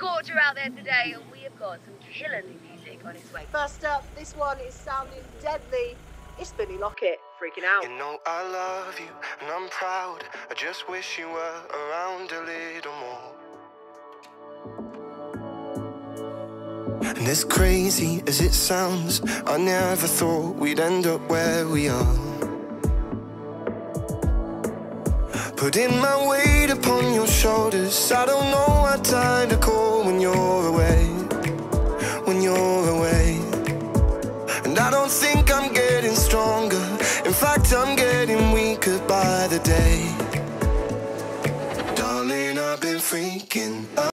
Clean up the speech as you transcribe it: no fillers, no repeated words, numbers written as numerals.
scorcher out there today, and we have got some killer new music on its way. First up, this one is sounding deadly. It's Billy Lockett, Freaking Out. You know I love you, and I'm proud. I just wish you were around a little more. And as crazy as it sounds, I never thought we'd end up where we are. Putting my weight upon your shoulders, I don't know what time to call when you're away. When you're away. And I don't think I'm getting stronger. In fact, I'm getting weaker by the day. Darling, I've been freaking out.